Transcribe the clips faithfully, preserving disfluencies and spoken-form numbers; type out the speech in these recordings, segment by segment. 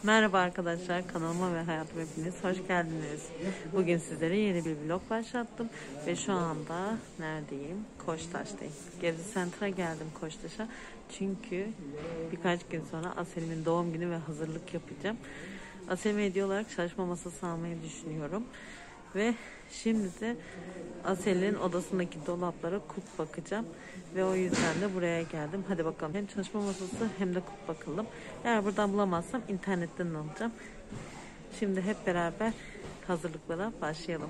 Merhaba arkadaşlar, kanalıma ve hayatıma hepiniz hoş geldiniz. Bugün sizlere yeni bir vlog başlattım ve şu anda neredeyim? Koçtaş'tayım. Gezi Center'a geldim, Koçtaş'a. Çünkü birkaç gün sonra Asel'imin doğum günü ve hazırlık yapacağım. Asel'ime hediye olarak çalışma masası almayı düşünüyorum. Ve şimdi de Asel'in odasındaki dolaplara kup bakacağım. Ve o yüzden de buraya geldim. Hadi bakalım. Hem çalışma masası hem de kup bakalım. Eğer buradan bulamazsam internetten alacağım. Şimdi hep beraber hazırlıklara başlayalım.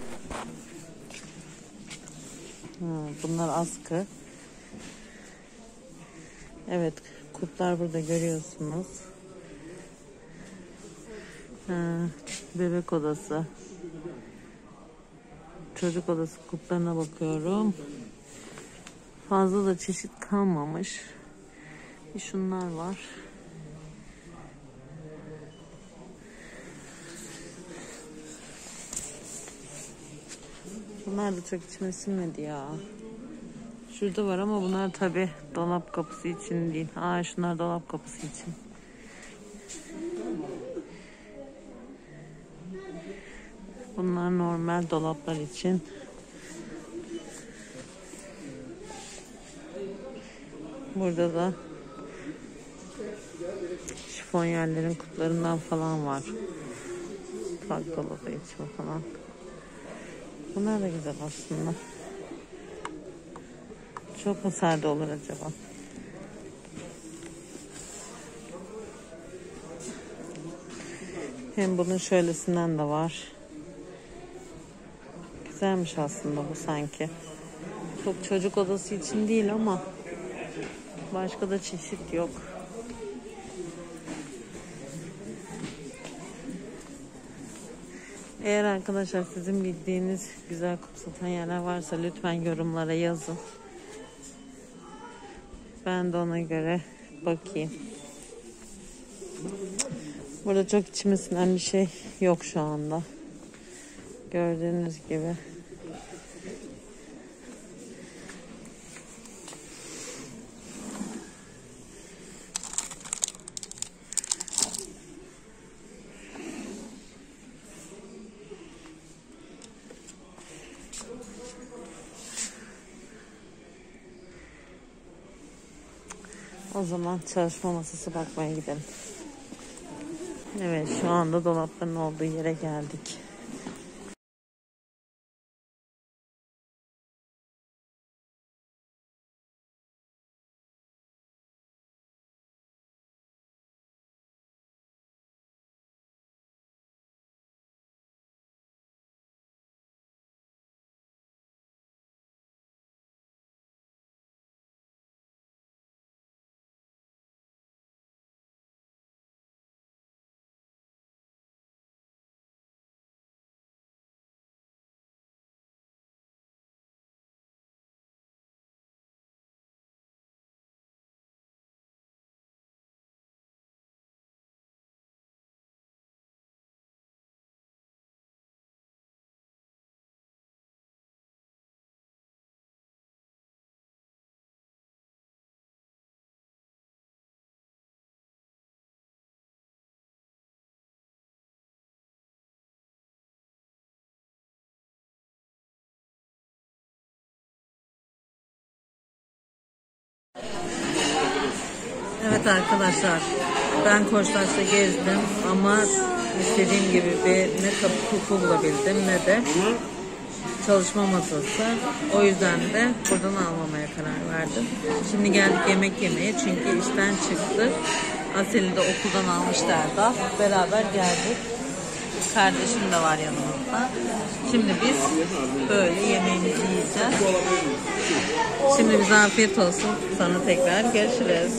Hmm, bunlar askı. Evet, kuplar burada görüyorsunuz. Ha, bebek odası. Çocuk odası kuplarına bakıyorum. Fazla da çeşit kalmamış. Bir şunlar var. Bunlar da çok içime sinmedi ya. Şurada var ama bunlar tabi dolap kapısı için değil. Aa, şunlar dolap kapısı için. Bunlar normal dolaplar için. Burada da şifon yerlerin kuplarından falan var. Mutfak dolabı için falan. Bunlar da güzel aslında. Çok mu sade olur acaba? Hem bunun şöylesinden de var. Güzelmiş aslında bu sanki. Çok çocuk odası için değil ama başka da çeşit yok. Eğer arkadaşlar sizin bildiğiniz güzel kup satan yerler varsa lütfen yorumlara yazın. Ben de ona göre bakayım. Burada çok içime sinen bir şey yok şu anda. Gördüğünüz gibi. O zaman çalışma masası bakmaya gidelim. Evet, şu anda dolapların olduğu yere geldik. Evet arkadaşlar, ben Koçtaş'ta gezdim ama istediğim gibi bir ne kapı bulabildim ne de çalışma masası. O yüzden de buradan almamaya karar verdim. Şimdi geldik yemek yemeye çünkü işten çıktı. Asel'i de okuldan almışlardı. Beraber geldik. Kardeşim de var yanımızda. Şimdi biz böyle yemeğimizi yiyeceğiz. Şimdi bize afiyet olsun. Sonra tekrar görüşürüz.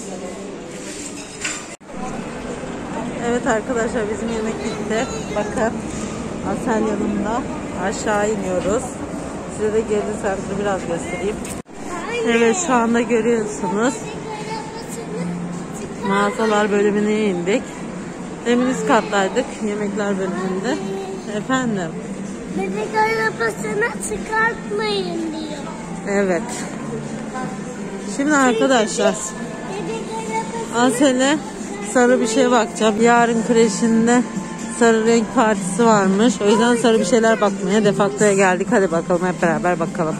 Evet arkadaşlar, bizim yemek bitti. Bakın Asel yanımda. Aşağı iniyoruz. Size de Gezi Center'ı biraz göstereyim. Evet, şu anda görüyorsunuz. Mağazalar bölümüne indik. Demin üst katlardaydık yemekler bölümünde. Efendim? Bebek arabasını çıkartmayın diyor. Evet. Şimdi arkadaşlar Asel'e sarı bir şey bakacağım. Yarın kreşinde sarı renk partisi varmış. O yüzden sarı bir şeyler bakmaya Defakto'ya geldik. Hadi bakalım, hep beraber bakalım.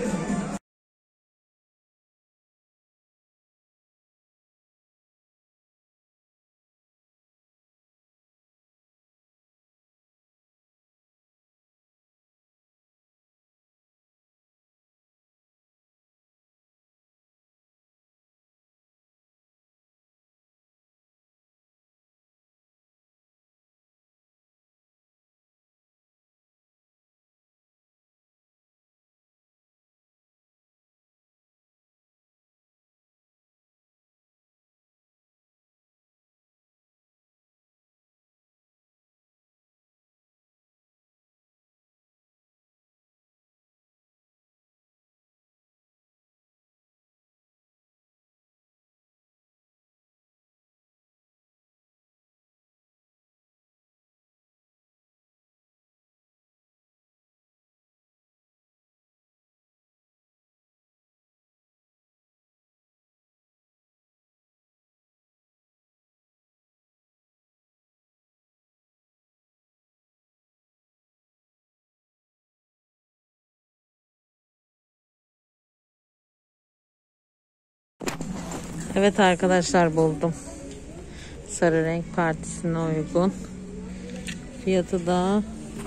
Evet arkadaşlar, buldum. Sarı renk partisine uygun. Fiyatı da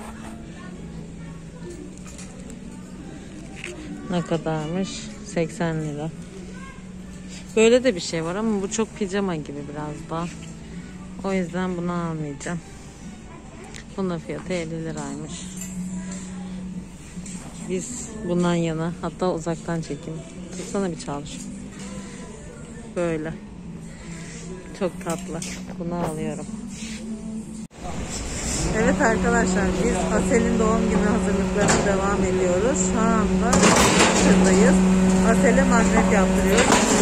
ne kadarmış? seksen lira. Böyle de bir şey var ama bu çok pijama gibi biraz daha. O yüzden bunu almayacağım. Bunun da fiyatı elli liraymış. Biz bundan yana, hatta uzaktan çekeyim. Tutsana bir çalış. Böyle. Çok tatlı. Bunu alıyorum. Evet arkadaşlar, biz Asel'in doğum günü hazırlıklarına devam ediyoruz. Şu anda Mısır'dayız. Asel'e magnet yaptırıyoruz.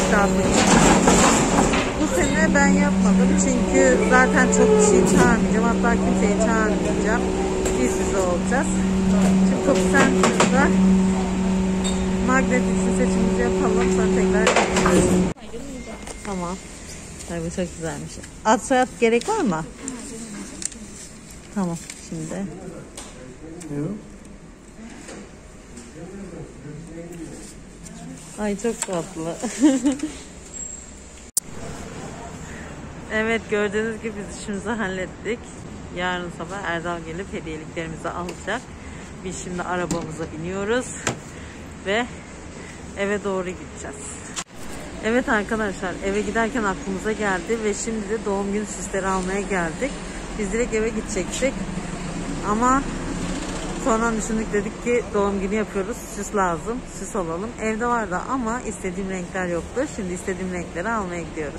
Bu sene ben yapmadım çünkü zaten çok kişiyi çağırmayacağım. Hatta kimseyi çağırmayacağım. Biz bize olacağız. Şimdi Top Center'da magnet için seçimimizi yapalım. Sonra tekrar yapacağız. Tamam. Tabii bu çok güzelmiş. Ad soyad gerek var mı? Tamam şimdi. Yok. Ay çok tatlı. Evet, gördüğünüz gibi biz işimizi hallettik. Yarın sabah Erdal gelip hediyeliklerimizi alacak. Biz şimdi arabamıza biniyoruz ve eve doğru gideceğiz. Evet arkadaşlar, eve giderken aklımıza geldi ve şimdi de doğum günü süsleri almaya geldik. Biz direkt eve gidecektik ama sonra düşündük, dedik ki doğum günü yapıyoruz, süs lazım, süs alalım. Evde vardı ama istediğim renkler yoktu. Şimdi istediğim renkleri almaya gidiyoruz.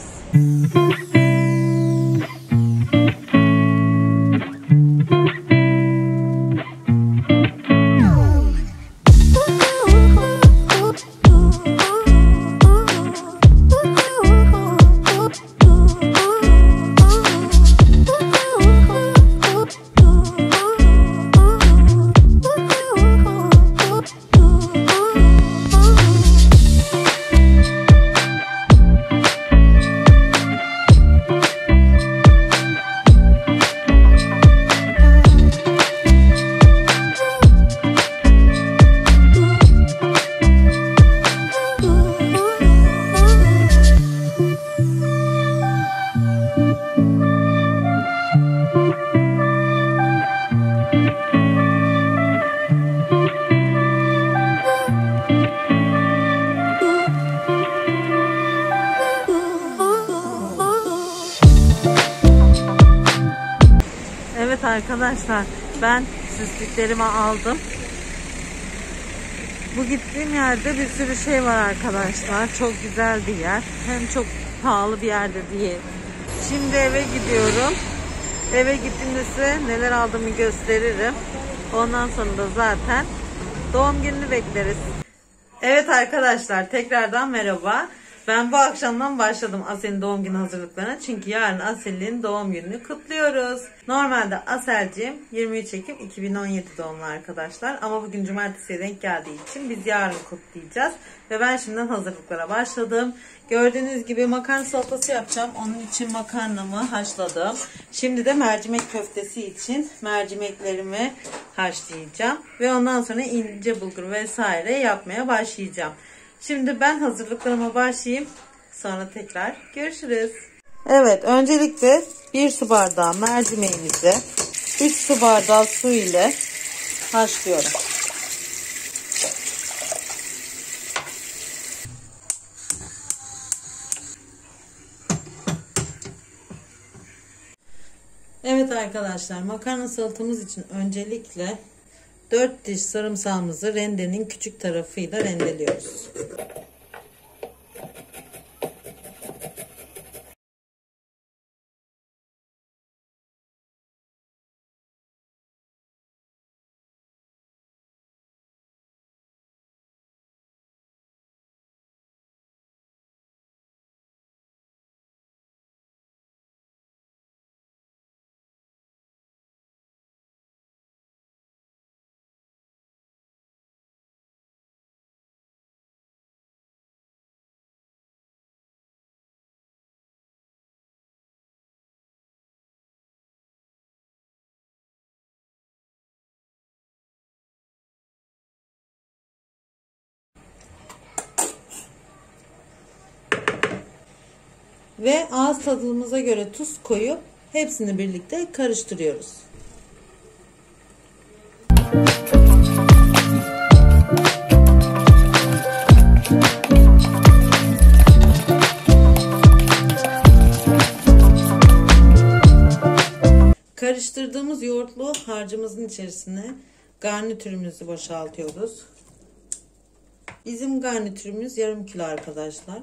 Evet arkadaşlar, ben süslüklerimi aldım. Bu gittiğim yerde bir sürü şey var arkadaşlar. Çok güzel bir yer. Hem çok pahalı bir yerde değil. Şimdi eve gidiyorum. Eve gittiğimde size neler aldığımı gösteririm. Ondan sonra da zaten doğum gününü bekleriz. Evet arkadaşlar, tekrardan merhaba. Ben bu akşamdan başladım Asel'in doğum günü hazırlıklarına. Çünkü yarın Asel'in doğum gününü kutluyoruz. Normalde Asel'cim yirmi üç Ekim iki bin on yedi doğumlu arkadaşlar. Ama bugün cumartesiye denk geldiği için biz yarın kutlayacağız. Ve ben şimdiden hazırlıklara başladım. Gördüğünüz gibi makarna salatası yapacağım. Onun için makarnamı haşladım. Şimdi de mercimek köftesi için mercimeklerimi haşlayacağım. Ve ondan sonra ince bulgur vesaire yapmaya başlayacağım. Şimdi ben hazırlıklarıma başlayayım. Sonra tekrar görüşürüz. Evet, öncelikle bir su bardağı mercimeğimizi üç su bardağı su ile haşlıyorum. Evet arkadaşlar, makarna salatamız için öncelikle dört diş sarımsağımızı rendenin küçük tarafıyla rendeliyoruz. Ve ağız tadımıza göre tuz koyup hepsini birlikte karıştırıyoruz. Karıştırdığımız yoğurtlu harcımızın içerisine garnitürümüzü boşaltıyoruz. Bizim garnitürümüz yarım kilo arkadaşlar.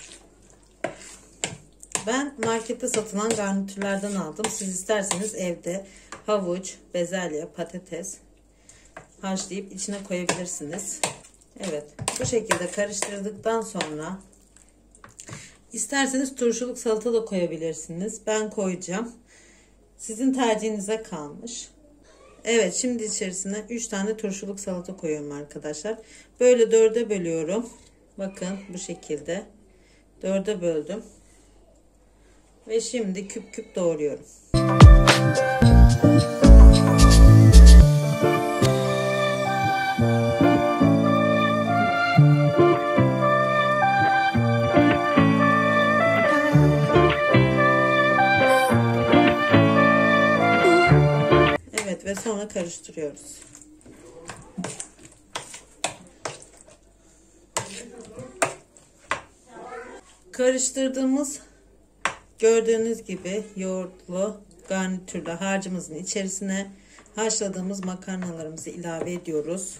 Ben markette satılan garnitürlerden aldım. Siz isterseniz evde havuç, bezelye, patates haşlayıp içine koyabilirsiniz. Evet, bu şekilde karıştırdıktan sonra isterseniz turşuluk salata da koyabilirsiniz. Ben koyacağım. Sizin tercihinize kalmış. Evet, şimdi içerisine üç tane turşuluk salata koyuyorum arkadaşlar. Böyle dörde bölüyorum. Bakın bu şekilde dörde böldüm. Ve şimdi küp küp doğruyorum. Evet ve sonra karıştırıyoruz. Karıştırdığımız gördüğünüz gibi yoğurtlu garnitürlü harcımızın içerisine haşladığımız makarnalarımızı ilave ediyoruz.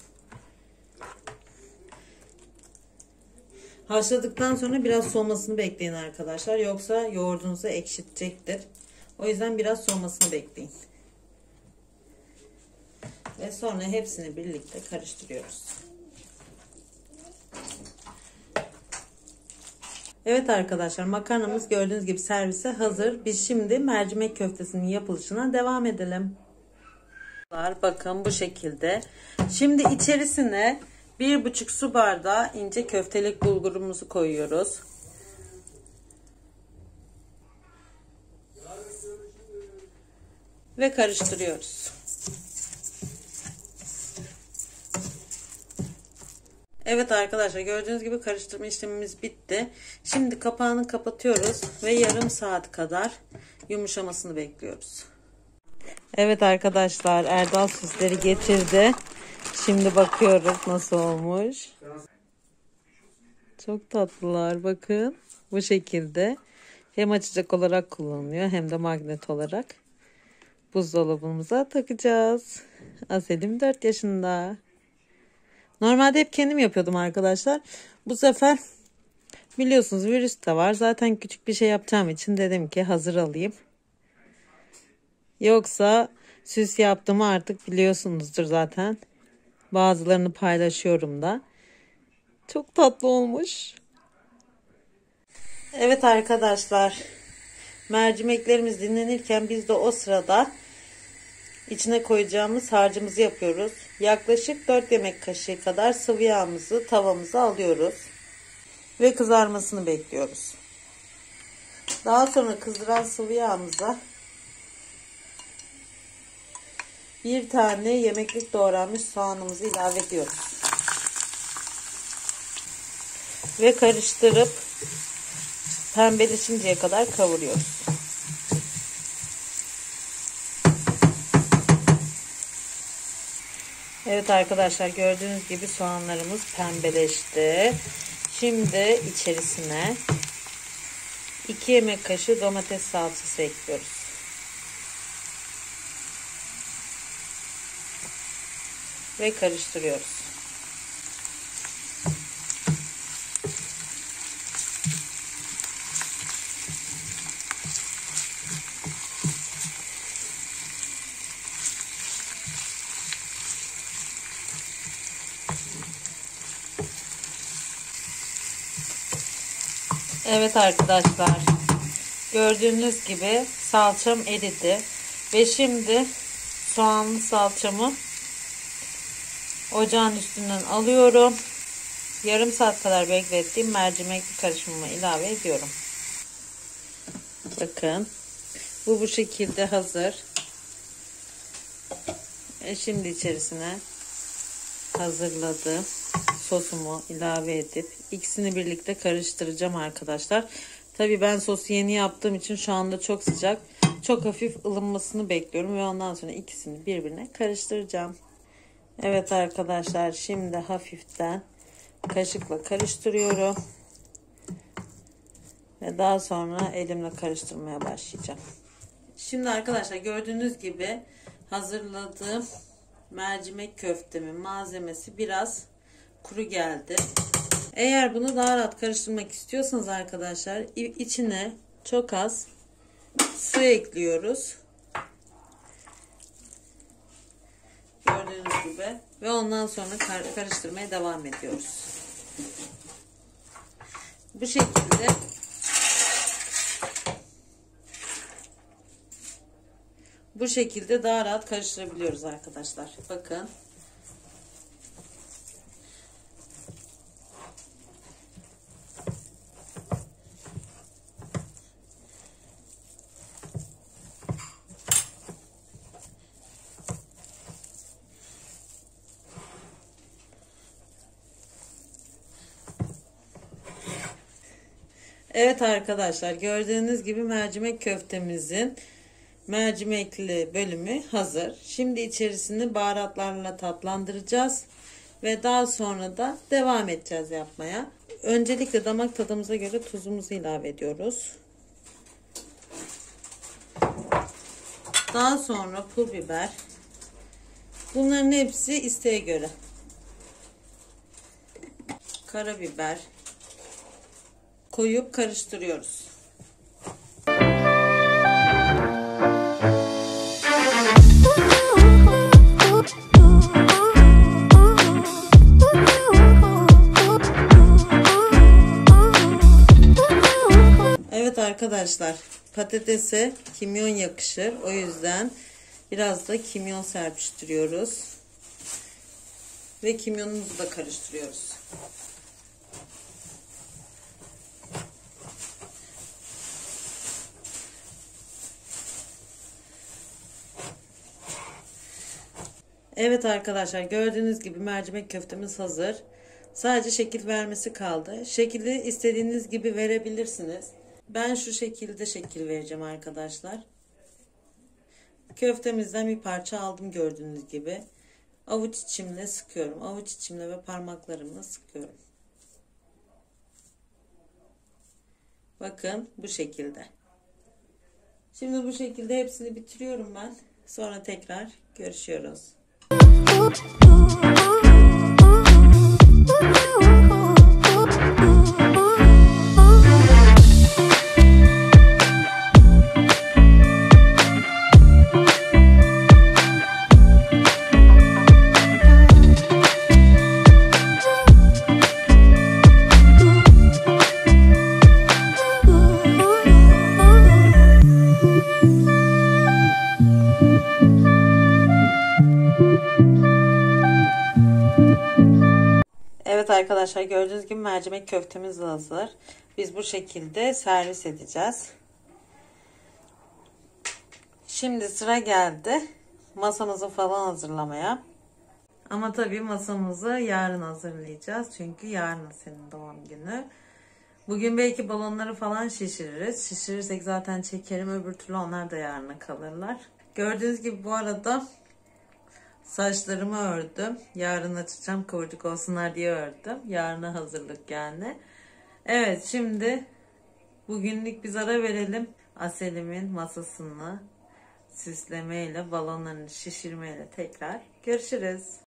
Haşladıktan sonra biraz soğumasını bekleyin arkadaşlar. Yoksa yoğurdunuzu ekşitecektir. O yüzden biraz soğumasını bekleyin. Ve sonra hepsini birlikte karıştırıyoruz. Evet arkadaşlar, makarnamız gördüğünüz gibi servise hazır. Biz şimdi mercimek köftesinin yapılışına devam edelim. Bakın bu şekilde. Şimdi içerisine bir buçuk su bardağı ince köftelik bulgurumuzu koyuyoruz. Ve karıştırıyoruz. Evet arkadaşlar, gördüğünüz gibi karıştırma işlemimiz bitti. Şimdi kapağını kapatıyoruz ve yarım saat kadar yumuşamasını bekliyoruz. Evet arkadaşlar, Erdal süsleri getirdi. Şimdi bakıyoruz nasıl olmuş. Çok tatlılar, bakın. Bu şekilde hem açacak olarak kullanılıyor hem de magnet olarak buzdolabımıza takacağız. Aselim dört yaşında. Normalde hep kendim yapıyordum arkadaşlar. Bu sefer biliyorsunuz virüs de var. Zaten küçük bir şey yapacağım için dedim ki hazır alayım. Yoksa süs yaptığımı artık biliyorsunuzdur zaten. Bazılarını paylaşıyorum da. Çok tatlı olmuş. Evet arkadaşlar, mercimeklerimiz dinlenirken biz de o sırada içine koyacağımız harcımızı yapıyoruz. Yaklaşık dört yemek kaşığı kadar sıvı yağımızı tavamıza alıyoruz ve kızarmasını bekliyoruz. Daha sonra kızdıran sıvı yağımıza bir tane yemeklik doğranmış soğanımızı ilave ediyoruz ve karıştırıp pembeleşinceye kadar kavuruyoruz. Evet arkadaşlar, gördüğünüz gibi soğanlarımız pembeleşti. Şimdi içerisine iki yemek kaşığı domates salçası ekliyoruz. Ve karıştırıyoruz. Evet arkadaşlar, gördüğünüz gibi salçam eridi ve şimdi soğanlı salçamı ocağın üstünden alıyorum. Yarım saat kadar beklettiğim mercimekli karışımımı ilave ediyorum. Bakın, bu bu şekilde hazır. E şimdi içerisine hazırladığım sosumu ilave edip ikisini birlikte karıştıracağım arkadaşlar. Tabii ben sosu yeni yaptığım için şu anda çok sıcak. Çok hafif ılınmasını bekliyorum ve ondan sonra ikisini birbirine karıştıracağım. Evet arkadaşlar, şimdi hafiften kaşıkla karıştırıyorum. Ve daha sonra elimle karıştırmaya başlayacağım. Şimdi arkadaşlar, gördüğünüz gibi hazırladığım mercimek köftemin malzemesi biraz kuru geldi. Eğer bunu daha rahat karıştırmak istiyorsanız arkadaşlar, içine çok az su ekliyoruz. Gördüğünüz gibi ve ondan sonra karıştırmaya devam ediyoruz. Bu şekilde bu şekilde daha rahat karıştırabiliyoruz arkadaşlar. Bakın. Evet arkadaşlar, gördüğünüz gibi mercimek köftemizin mercimekli bölümü hazır. Şimdi içerisini baharatlarla tatlandıracağız ve daha sonra da devam edeceğiz yapmaya. Öncelikle damak tadımıza göre tuzumuzu ilave ediyoruz. Daha sonra pul biber. Bunların hepsi isteğe göre. Karabiber koyup karıştırıyoruz. Evet arkadaşlar, patatese kimyon yakışır. O yüzden biraz da kimyon serpiştiriyoruz. Ve kimyonumuzu da karıştırıyoruz. Evet arkadaşlar, gördüğünüz gibi mercimek köftemiz hazır. Sadece şekil vermesi kaldı. Şekili istediğiniz gibi verebilirsiniz. Ben şu şekilde şekil vereceğim arkadaşlar. Köftemizden bir parça aldım gördüğünüz gibi. Avuç içimle sıkıyorum. Avuç içimle ve parmaklarımla sıkıyorum. Bakın bu şekilde. Şimdi bu şekilde hepsini bitiriyorum ben. Sonra tekrar görüşüyoruz. arkadaşlar, gördüğünüz gibi mercimek köftemiz de hazır. Biz bu şekilde servis edeceğiz. Şimdi sıra geldi masamızı falan hazırlamaya. Ama tabii masamızı yarın hazırlayacağız. Çünkü yarın senin doğum günü. Bugün belki balonları falan şişiririz. Şişirirsek zaten çekerim. Öbür türlü onlar da yarına kalırlar. Gördüğünüz gibi bu arada saçlarımı ördüm. Yarın açacağım, kıvırcık olsunlar diye ördüm. Yarına hazırlık yani. Evet, şimdi bugünlük biz ara verelim. Asel'imin masasını süslemeyle, balonlarını şişirmeyle tekrar görüşürüz.